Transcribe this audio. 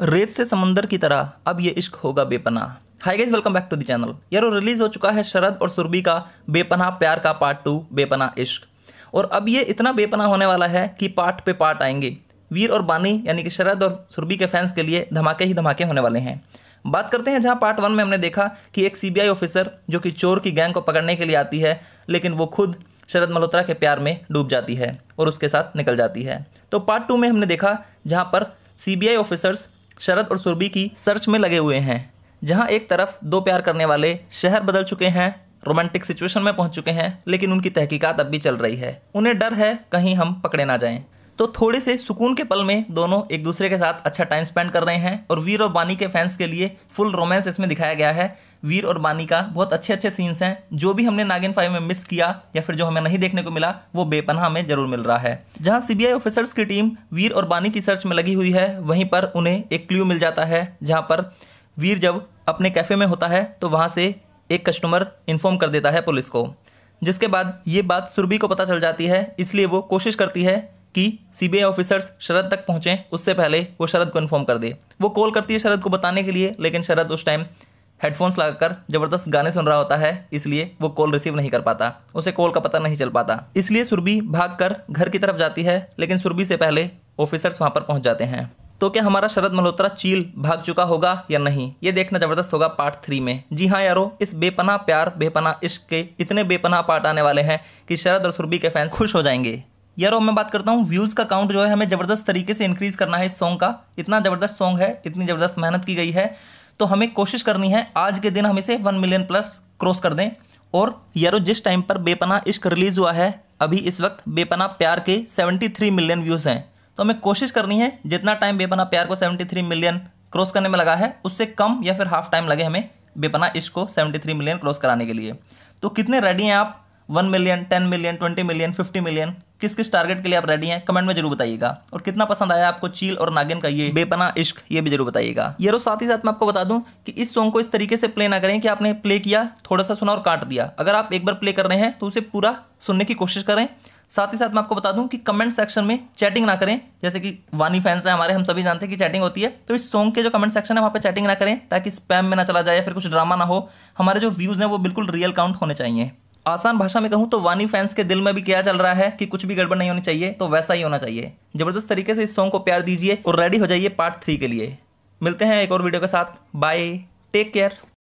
रेत से समुंदर की तरह अब ये इश्क होगा बेपनाह। Hi guys, welcome back to the channel. यार रिलीज हो चुका है शरद और सुरभि का बेपनाह प्यार का पार्ट 2 बेपनाह इश्क। और अब ये इतना बेपनाह होने वाला है कि पार्ट पे पार्ट आएंगे। वीर और बानी यानी कि शरद और सुरभि के फैंस के लिए धमाके ही धमाके होने वाले हैं। बात करते हैं जहां पार्ट 1 में हमने देखा कि एक सीबीआई ऑफिसर जो कि चोर की गैंग को पकड़ने के लिए आती है, लेकिन वो खुद शरद मल्होत्रा के प्यार में डूब जाती है और उसके साथ निकल जाती है। तो पार्ट 2 में हमने देखा जहां पर सीबीआई ऑफिसर्स शरद और सुरभि की सर्च में लगे हुए हैं, जहां एक तरफ दो प्यार करने वाले शहर बदल चुके हैं, रोमांटिक सिचुएशन में पहुंच चुके हैं, लेकिन उनकी तहकीकात अब भी चल रही है। उन्हें डर है कहीं हम पकड़े ना जाएं। तो थोड़े से सुकून के पल में दोनों एक दूसरे के साथ अच्छा टाइम स्पेंड कर रहे हैं और वीर और बानी के फैंस के लिए फुल रोमांस इसमें दिखाया गया है। वीर और बानी का बहुत अच्छे अच्छे सीन्स हैं। जो भी हमने नागिन 5 में मिस किया या फिर जो हमें नहीं देखने को मिला, वो बेपनाह में जरूर मिल रहा है। जहां सीबीआई ऑफिसर्स की टीम वीर और बानी की सर्च में लगी हुई है, वहीं पर उन्हें एक क्लू मिल जाता है। जहां पर वीर जब अपने कैफे में होता है तो वहां से एक कस्टमर इन्फॉर्म कर देता है पुलिस को, जिसके बाद ये बात सुरभि को पता चल जाती है। इसलिए वो कोशिश करती है कि सीबीआई ऑफिसर्स शरद तक पहुंचें, उससे पहले वो शरद को इन्फॉर्म कर दे। वो कॉल करती है शरद को बताने के लिए, लेकिन शरद उस टाइम हेडफोन्स लगाकर जबरदस्त गाने सुन रहा होता है, इसलिए वो कॉल रिसीव नहीं कर पाता, उसे कॉल का पता नहीं चल पाता। इसलिए सुरभि भागकर घर की तरफ जाती है, लेकिन सुरभि से पहले ऑफिसर्स वहां पर पहुंच जाते हैं। तो क्या हमारा शरद मल्होत्रा चील भाग चुका होगा या नहीं, ये देखना जबरदस्त होगा पार्ट 3 में। जी हाँ यारो, इस बेपनाह प्यार बेपनाह इश्क के इतने बेपनाह पार्ट आने वाले हैं कि शरद और सुरभि के फैंस खुश हो जाएंगे। यारो मैं बात करता हूँ व्यूज़ का काउंट जो है हमें ज़बरदस्त तरीके से इंक्रीज़ करना है। इस सॉन्ग का इतना ज़बरदस्त सॉन्ग है, इतनी ज़बरदस्त मेहनत की गई है, तो हमें कोशिश करनी है आज के दिन हम इसे 1 मिलियन प्लस क्रॉस कर दें। और यारो जिस टाइम पर बेपनाह इश्क रिलीज़ हुआ है, अभी इस वक्त बेपनाह प्यार के 73 मिलियन व्यूज़ हैं। तो हमें कोशिश करनी है जितना टाइम बेपनाह प्यार को 73 मिलियन क्रॉस करने में लगा है, उससे कम या फिर हाफ टाइम लगे हमें बेपनाह इश्क को 73 मिलियन क्रॉस कराने के लिए। तो कितने रेडी हैं आप? 1 मिलियन, 10 मिलियन, 20 मिलियन, 50 मिलियन, किस किस टारगेट के लिए आप रेडी हैं? कमेंट में जरूर बताइएगा। और कितना पसंद आया आपको चील और नागिन का ये बेपनाह इश्क, ये भी जरूर बताइएगा। यारो साथ ही साथ मैं आपको बता दूं कि इस सॉन्ग को इस तरीके से प्ले ना करें कि आपने प्ले किया, थोड़ा सा सुना और काट दिया। अगर आप एक बार प्ले कर रहे हैं तो उसे पूरा सुनने की कोशिश करें। साथ ही साथ मैं आपको बता दूं कि कमेंट सेक्शन में चैटिंग ना करें। जैसे कि वानी फैंस हैं हमारे, हम सभी जानते हैं कि चैटिंग होती है, तो इस सॉन्ग के जो कमेंट सेक्शन है वहाँ पे चैटिंग ना करें, ताकि स्पैम में ना चला जाए या फिर कुछ ड्रामा ना हो। हमारे जो व्यूज़ हैं वो बिल्कुल रियल काउंट होने चाहिए। आसान भाषा में कहूँ तो वानी फैंस के दिल में भी क्या चल रहा है कि कुछ भी गड़बड़ नहीं होनी चाहिए, तो वैसा ही होना चाहिए। जबरदस्त तरीके से इस सॉन्ग को प्यार दीजिए और रेडी हो जाइए पार्ट 3 के लिए। मिलते हैं एक और वीडियो के साथ। Bye, take care.